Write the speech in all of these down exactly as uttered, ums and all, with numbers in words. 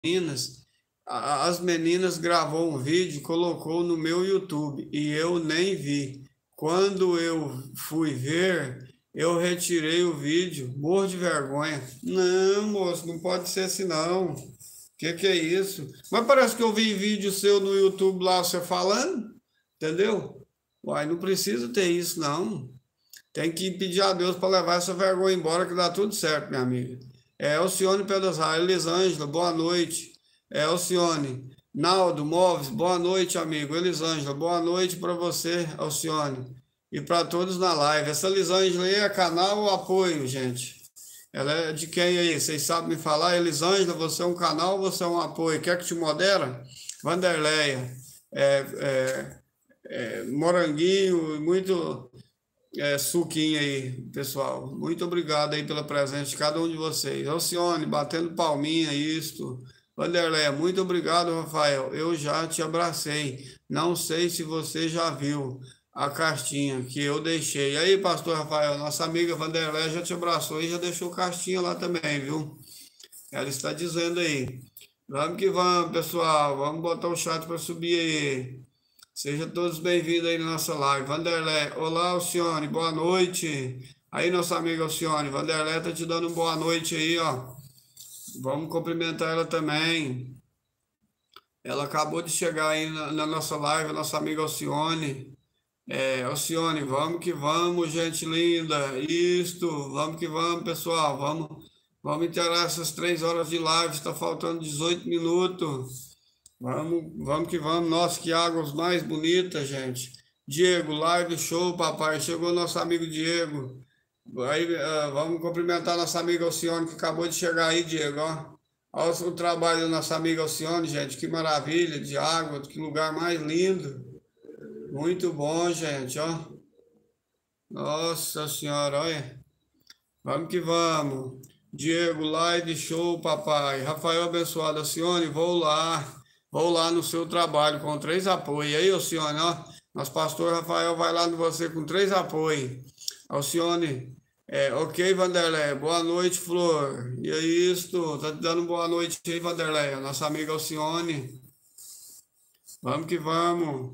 meninas, a- as meninas gravou um vídeo e colocou no meu YouTube e eu nem vi. Quando eu fui ver, eu retirei o vídeo, morro de vergonha. Não, moço, não pode ser assim não. Que que é isso? Mas parece que eu vi vídeo seu no YouTube lá, você falando, entendeu? Uai, não precisa ter isso não. Tem que pedir a Deus para levar essa vergonha embora, que dá tudo certo, minha amiga. É Alcione Pedras Raia, Elisângela, boa noite. É Alcione. Naldo Móveis, boa noite, amigo. Elisângela, boa noite para você, Alcione. E para todos na live. Essa Elisângela aí é canal ou apoio, gente? Ela é de quem aí? Vocês sabem me falar? Elisângela, você é um canal ou você é um apoio? Quer que te modera? Vanderleia, é, é, é, Moranguinho, muito é, suquinho aí, pessoal. Muito obrigado aí pela presença de cada um de vocês. Alcione, batendo palminha, isto. Vanderlei, muito obrigado, Rafael. Eu já te abracei. Não sei se você já viu a cartinha que eu deixei. Aí, pastor Rafael, nossa amiga Vanderlei já te abraçou e já deixou cartinha lá também, viu? Ela está dizendo aí. Vamos que vamos, pessoal. Vamos botar o chat para subir aí. Sejam todos bem-vindos aí na nossa live. Vanderlei, olá, Alcione, boa noite. Aí, nossa amiga Alcione, Vanderlei tá te dando uma boa noite aí, ó. Vamos cumprimentar ela também. Ela acabou de chegar aí na, na nossa live, a nossa amiga Alcione. É, Alcione, vamos que vamos, gente linda. Isto, vamos que vamos, pessoal. Vamos, vamos inteirar essas três horas de live. Está faltando dezoito minutos. Vamos, vamos que vamos. Nossa, que águas mais bonitas, gente. Diego, live show, papai. Chegou nosso amigo Diego. Aí, ah, vamos cumprimentar nossa amiga Alcione, que acabou de chegar aí, Diego, ó. Olha o trabalho da nossa amiga Alcione, gente. Que maravilha de água, que lugar mais lindo. Muito bom, gente, ó. Nossa senhora, olha. Vamos que vamos. Diego, live show, papai. Rafael abençoado, Alcione, vou lá. Vou lá no seu trabalho com três apoios. E aí, Alcione, ó. Nosso pastor Rafael vai lá no você com três apoios. Alcione, é, ok, Vanderlei. Boa noite, Flor. E aí, isto? Tá te dando boa noite aí, Vanderlei. Nossa amiga Alcione. Vamos que vamos.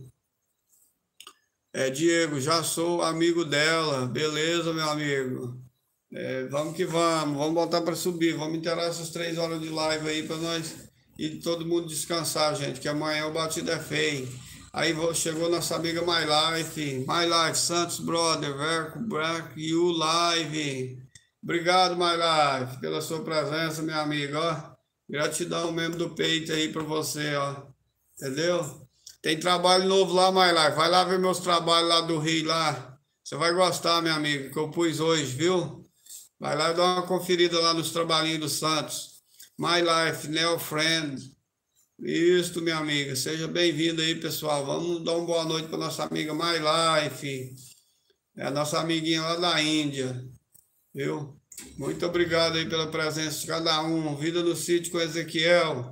É, Diego, já sou amigo dela. Beleza, meu amigo. É, vamos que vamos, vamos botar para subir, vamos inteirar essas três horas de live aí para nós e todo mundo descansar, gente, que amanhã o batido é feio. Aí chegou nossa amiga My Life, My Life, Santos Brother, Verco Black, You Live. Obrigado, My Life, pela sua presença, minha amiga, ó. Gratidão mesmo do peito aí para você, ó. Entendeu? Tem trabalho novo lá, My Life. Vai lá ver meus trabalhos lá do Rio lá. Você vai gostar, minha amiga, que eu pus hoje, viu? Vai lá e dá uma conferida lá nos trabalhinhos do Santos. My Life, Neo Friend. Isso, minha amiga. Seja bem-vindo aí, pessoal. Vamos dar uma boa noite para nossa amiga My Life. É a nossa amiguinha lá da Índia. Viu? Muito obrigado aí pela presença de cada um. Vida no sítio com Ezequiel.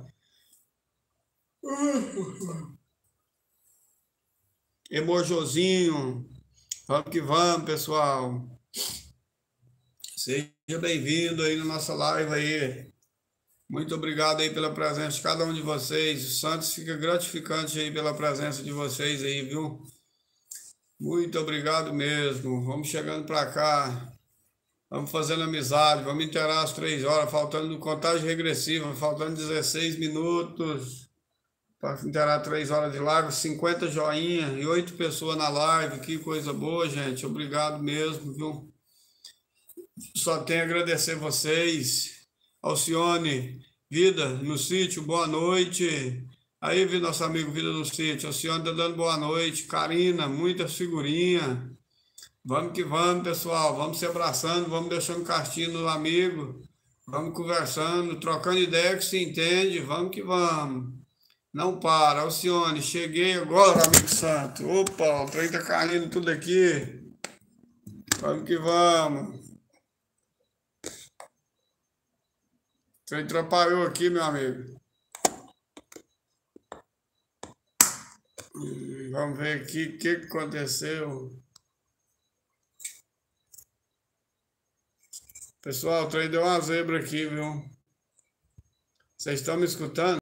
Emojosinho. Vamos que vamos, pessoal. Seja bem-vindo aí na nossa live aí. Muito obrigado aí pela presença de cada um de vocês. O Santos fica gratificante aí pela presença de vocês aí, viu? Muito obrigado mesmo. Vamos chegando para cá. Vamos fazendo amizade. Vamos inteirar as três horas, faltando contagem regressiva, faltando dezesseis minutos para inteirar três horas de live, cinquenta joinha e oito pessoas na live. Que coisa boa, gente. Obrigado mesmo, viu? Só tenho a agradecer vocês. Alcione, Vida no sítio, boa noite. Aí, vi nosso amigo Vida no sítio. Alcione tá dando boa noite. Karina, muita figurinha. Vamos que vamos, pessoal. Vamos se abraçando, vamos deixando cartinha no amigo. Vamos conversando, trocando ideia que se entende. Vamos que vamos. Não para. Alcione, cheguei agora, amigo santo. Opa, o trem tá caindo tudo aqui. Vamos que vamos. Você atrapalhou aqui, meu amigo. Hum, Vamos ver aqui o que que aconteceu. Pessoal, o trem deu uma zebra aqui, viu? Vocês estão me escutando?